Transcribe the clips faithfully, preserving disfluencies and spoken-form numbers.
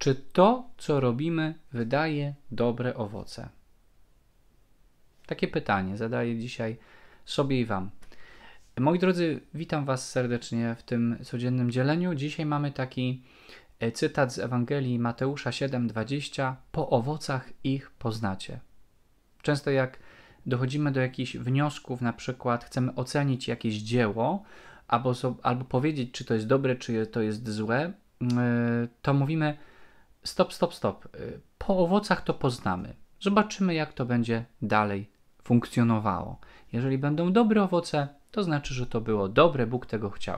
Czy to, co robimy, wydaje dobre owoce? Takie pytanie zadaję dzisiaj sobie i Wam. Moi drodzy, witam Was serdecznie w tym codziennym dzieleniu. Dzisiaj mamy taki cytat z Ewangelii Mateusza siedem dwadzieścia. Po owocach ich poznacie. Często jak dochodzimy do jakichś wniosków, na przykład chcemy ocenić jakieś dzieło, albo, albo powiedzieć, czy to jest dobre, czy to jest złe, to mówimy stop, stop, stop. Po owocach to poznamy. Zobaczymy, jak to będzie dalej funkcjonowało. Jeżeli będą dobre owoce, to znaczy, że to było dobre, Bóg tego chciał.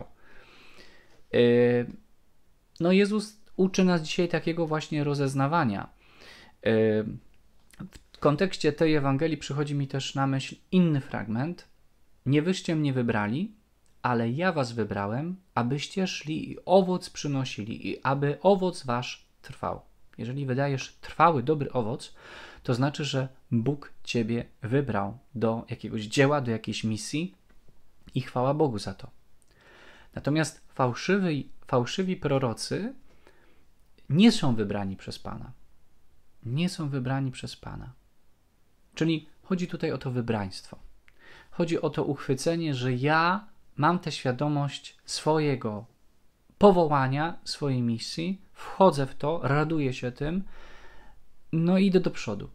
No Jezus uczy nas dzisiaj takiego właśnie rozeznawania. W kontekście tej Ewangelii przychodzi mi też na myśl inny fragment. Nie wyście mnie wybrali, ale ja was wybrałem, abyście szli i owoc przynosili i aby owoc wasz trwał. Jeżeli wydajesz trwały, dobry owoc, to znaczy, że Bóg ciebie wybrał do jakiegoś dzieła, do jakiejś misji i chwała Bogu za to. Natomiast fałszywi, fałszywi prorocy nie są wybrani przez Pana. Nie są wybrani przez Pana. Czyli chodzi tutaj o to wybraństwo. Chodzi o to uchwycenie, że ja mam tę świadomość swojego powołania, swojej misji, wchodzę w to, raduję się tym, no i idę do przodu.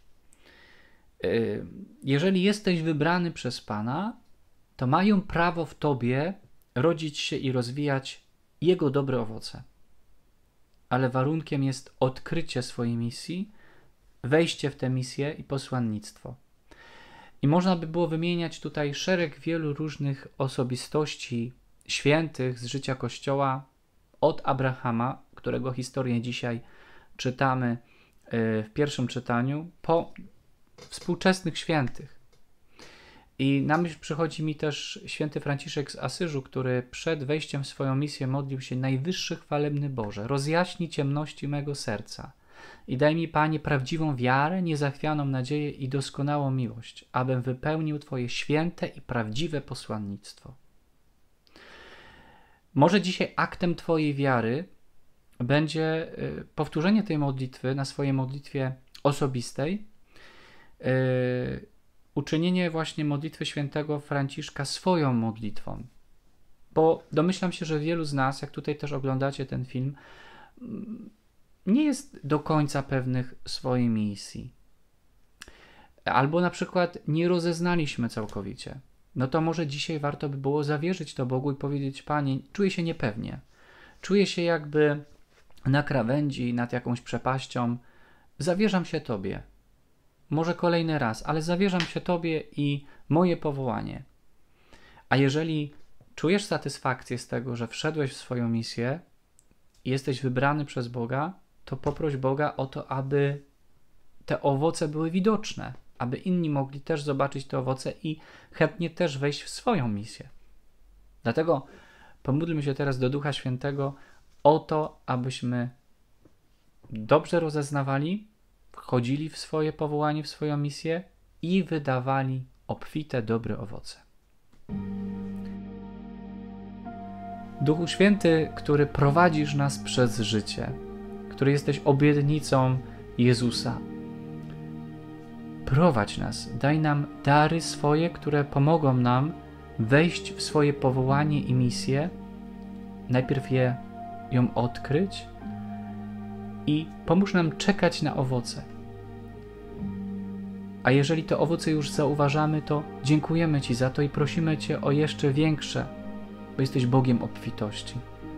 Jeżeli jesteś wybrany przez Pana, to mają prawo w tobie rodzić się i rozwijać Jego dobre owoce. Ale warunkiem jest odkrycie swojej misji, wejście w tę misję i posłannictwo. I można by było wymieniać tutaj szereg wielu różnych osobistości świętych z życia Kościoła, od Abrahama, którego historię dzisiaj czytamy w pierwszym czytaniu, po współczesnych świętych. I na myśl przychodzi mi też święty Franciszek z Asyżu, który przed wejściem w swoją misję modlił się: Najwyższy chwalebny Boże, rozjaśnij ciemności mego serca i daj mi, Panie, prawdziwą wiarę, niezachwianą nadzieję i doskonałą miłość, abym wypełnił Twoje święte i prawdziwe posłannictwo. Może dzisiaj aktem Twojej wiary będzie powtórzenie tej modlitwy na swojej modlitwie osobistej, yy, uczynienie właśnie modlitwy świętego Franciszka swoją modlitwą. Bo domyślam się, że wielu z nas, jak tutaj też oglądacie ten film, nie jest do końca pewnych swojej misji. Albo na przykład nie rozeznaliśmy całkowicie. No to może dzisiaj warto by było zawierzyć to Bogu i powiedzieć: Panie, czuję się niepewnie. Czuję się jakby na krawędzi, nad jakąś przepaścią. Zawierzam się Tobie. Może kolejny raz, ale zawierzam się Tobie i moje powołanie. A jeżeli czujesz satysfakcję z tego, że wszedłeś w swoją misję i jesteś wybrany przez Boga, to poproś Boga o to, aby te owoce były widoczne, aby inni mogli też zobaczyć te owoce i chętnie też wejść w swoją misję. Dlatego pomódlmy się teraz do Ducha Świętego o to, abyśmy dobrze rozeznawali, wchodzili w swoje powołanie, w swoją misję i wydawali obfite, dobre owoce. Duchu Święty, który prowadzisz nas przez życie, który jesteś obietnicą Jezusa, prowadź nas, daj nam dary swoje, które pomogą nam wejść w swoje powołanie i misję, najpierw je, ją odkryć i pomóż nam czekać na owoce. A jeżeli te owoce już zauważamy, to dziękujemy Ci za to i prosimy Cię o jeszcze większe, bo jesteś Bogiem obfitości.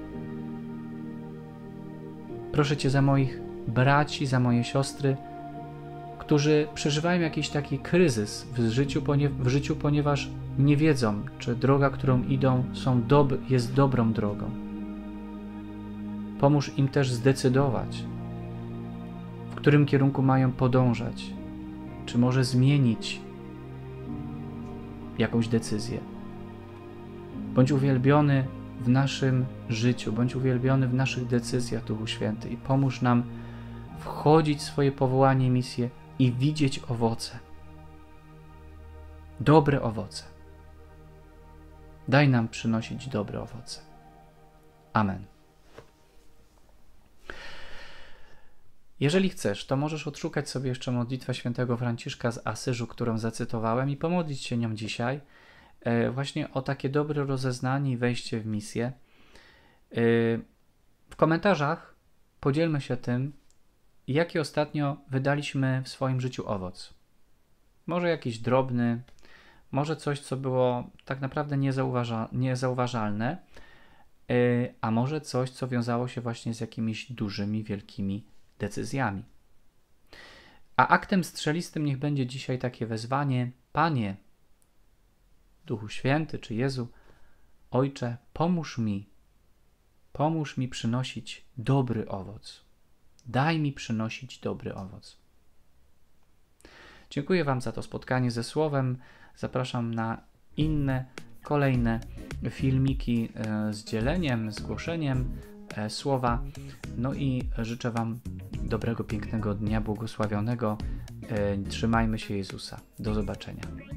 Proszę Cię za moich braci, za moje siostry, którzy przeżywają jakiś taki kryzys w życiu, w życiu, ponieważ nie wiedzą, czy droga, którą idą, są dob jest dobrą drogą. Pomóż im też zdecydować, w którym kierunku mają podążać, czy może zmienić jakąś decyzję. Bądź uwielbiony w naszym życiu, bądź uwielbiony w naszych decyzjach, Duchu Święty, i pomóż nam wchodzić w swoje powołanie i misję i widzieć owoce. Dobre owoce. Daj nam przynosić dobre owoce. Amen. Jeżeli chcesz, to możesz odszukać sobie jeszcze modlitwę świętego Franciszka z Asyżu, którą zacytowałem, i pomodlić się nią dzisiaj, właśnie o takie dobre rozeznanie i wejście w misję. W komentarzach podzielmy się tym, jaki ostatnio wydaliśmy w swoim życiu owoc. Może jakiś drobny, może coś, co było tak naprawdę niezauważa, niezauważalne, a może coś, co wiązało się właśnie z jakimiś dużymi, wielkimi decyzjami. A aktem strzelistym niech będzie dzisiaj takie wezwanie: Panie, Duchu Święty czy Jezu, Ojcze, pomóż mi, pomóż mi przynosić dobry owoc. Daj mi przynosić dobry owoc. Dziękuję Wam za to spotkanie ze Słowem. Zapraszam na inne, kolejne filmiki z dzieleniem, z głoszeniem Słowa. No i życzę Wam dobrego, pięknego dnia, błogosławionego. Trzymajmy się Jezusa. Do zobaczenia.